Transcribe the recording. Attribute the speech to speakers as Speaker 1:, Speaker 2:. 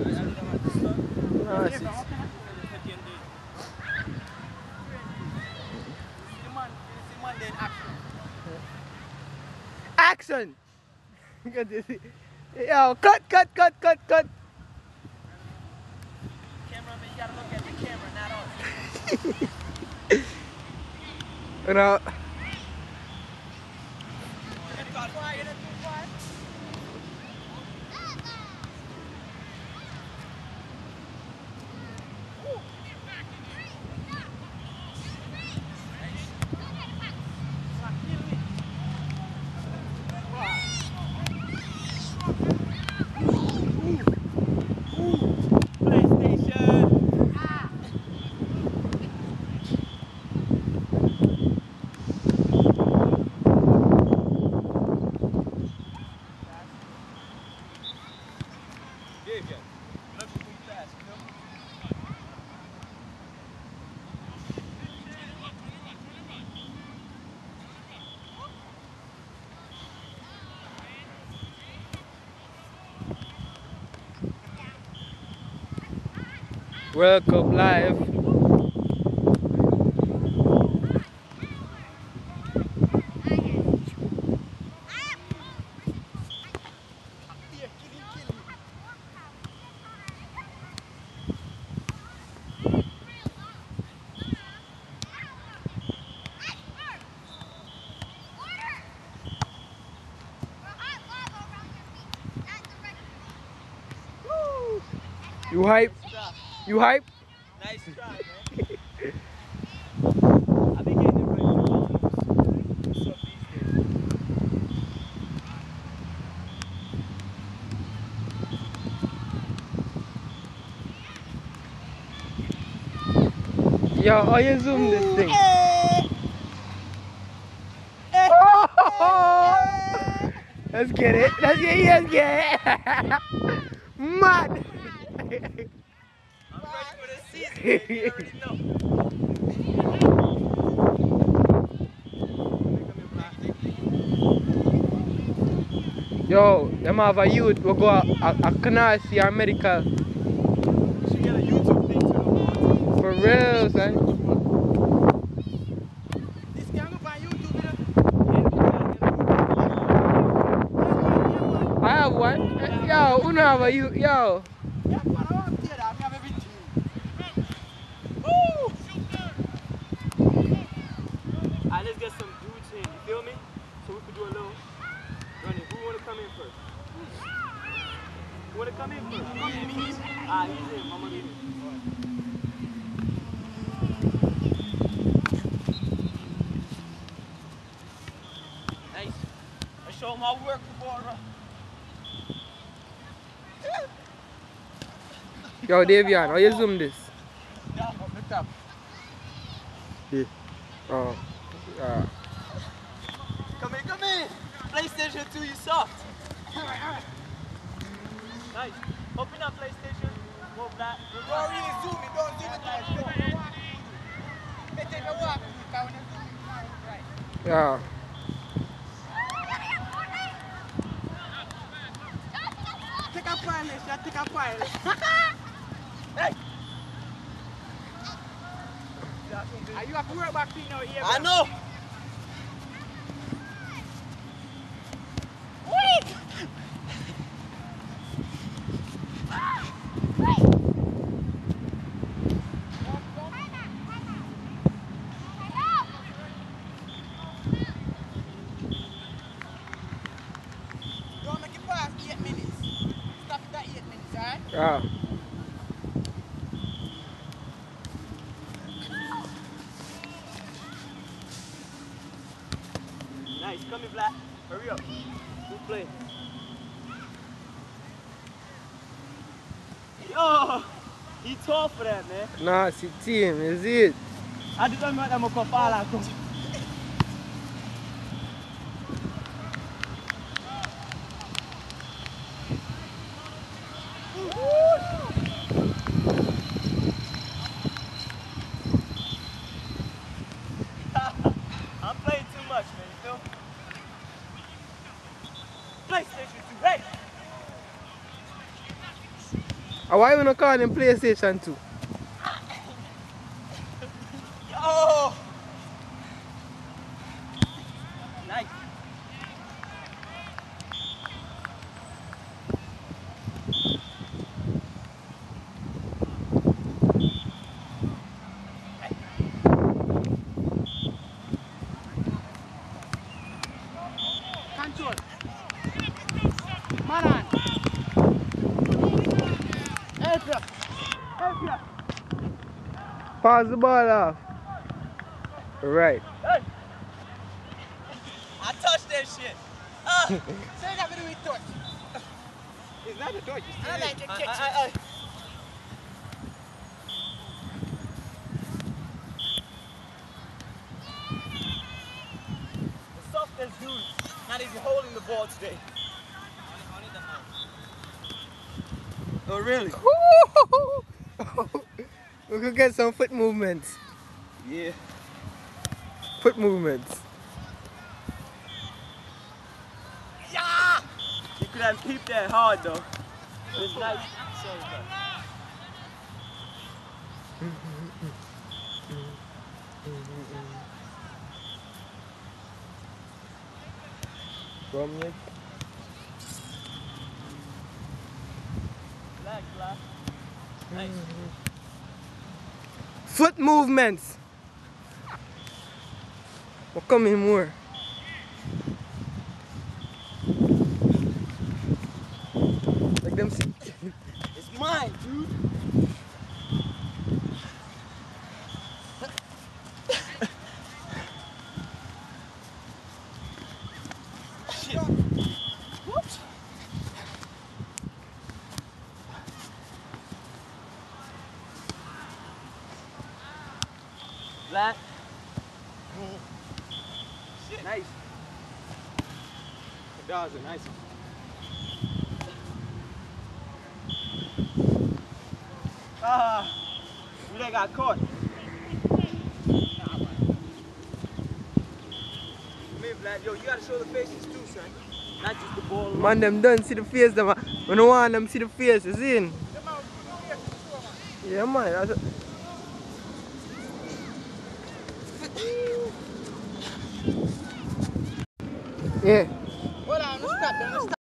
Speaker 1: Ah, sí. Action! Yo, cut, cut, cut, cut, cut.
Speaker 2: Cameraman, you gotta look at the camera, not us.
Speaker 1: You know. World Cup live. You hype? You hype?
Speaker 2: Nice try, man. I've been getting it right now. What's up these days?
Speaker 1: Yo, how you zoom this thing? Let's get it. Let's get it. Let's get it. Mad.
Speaker 2: I'm ready for the season, man. You already know.
Speaker 1: Yo, them have a youth will go a canal see a medical.
Speaker 2: You should get a YouTube thing too.
Speaker 1: For real, son.
Speaker 2: This can go on YouTube,
Speaker 1: I have one. Yo, who don't have a youth? Yo.
Speaker 2: Alright, let's get some dudes in, you feel me? So we could do a little running. Who wanna come in first? Who wanna come in first? Ah, he's in. Mama leave him. Nice. Let's show him how we work the ball, right?
Speaker 1: Yo, Davian, how you zoom this?
Speaker 2: Down from the top.
Speaker 1: Yeah. Oh. Yeah.
Speaker 2: Come in, come in. PlayStation 2, you soft. Nice. Open up PlayStation. Move that.
Speaker 3: Don't really zoom it, don't zoom it. Better if you walk with it, because when you zoom it, right.
Speaker 1: Yeah.
Speaker 3: Take a pile, Lesha, take a pile.
Speaker 2: Hey!
Speaker 3: And you have to work back to now here.
Speaker 2: I know.
Speaker 3: Wait! Don't make it past 8 minutes. Stop it at 8 minutes, alright?
Speaker 1: Yeah.
Speaker 2: Nice. Come in, Black. Hurry up. Good play. Yo! He tall for that, man.
Speaker 1: Nah, it's team, is it?
Speaker 2: I just don't know that I'm going to fall out. I'm playing too much, man. You feel me? PlayStation 2, hey!
Speaker 1: Why we not call him PlayStation 2?
Speaker 2: Oh! Nice.
Speaker 3: Control. Man on. Help you. Help you.
Speaker 1: Pass the ball off. Right.
Speaker 2: I touched that shit.
Speaker 3: Say that with the touch.
Speaker 2: It's not a touch. It's
Speaker 3: I like your kitchen.
Speaker 2: The softest dude not even holding the ball today. Oh really?
Speaker 1: We could get some foot movements.
Speaker 2: Yeah.
Speaker 1: Foot movements.
Speaker 2: Yeah! You could have peeped that hard though. It was nice. Sorry, bro.
Speaker 1: From you.
Speaker 2: Black. Nice.
Speaker 1: Foot movements. What coming more? Like them.
Speaker 2: It's mine, dude. Shit. Whoops. Black. Shit. Nice. That was a nice one. You done got caught. Man, Vlad, yo, you gotta show the faces too, son. Not just the ball.
Speaker 1: Man, them done see the face, them. We don't want them see the face, you see? Yeah, man. That's yeah.
Speaker 3: Hold on, let's stop.